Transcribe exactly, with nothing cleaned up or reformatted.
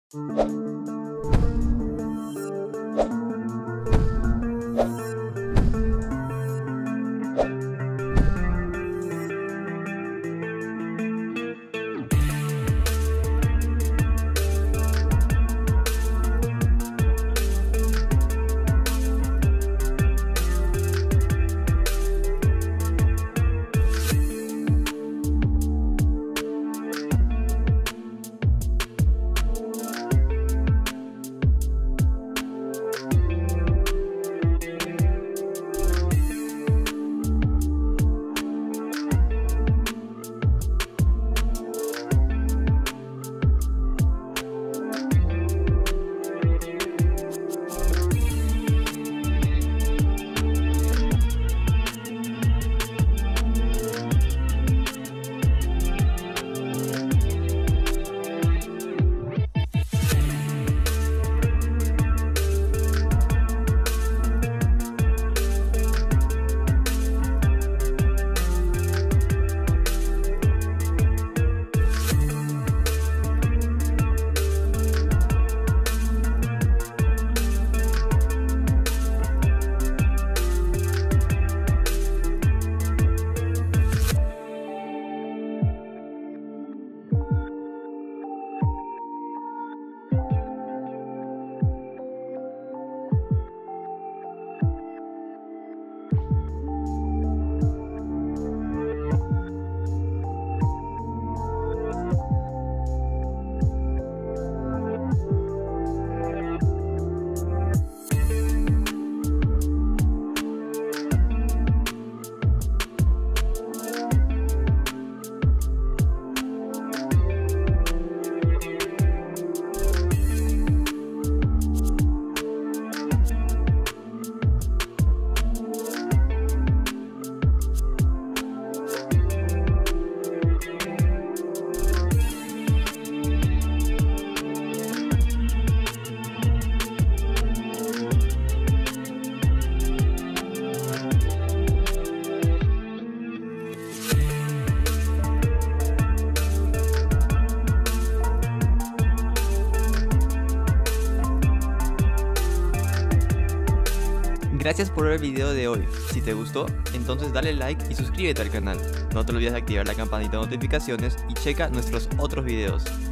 Gracias por ver el video de hoy. Si te gustó, entonces dale like y suscríbete al canal. No te olvides de activar la campanita de notificaciones y checa nuestros otros videos.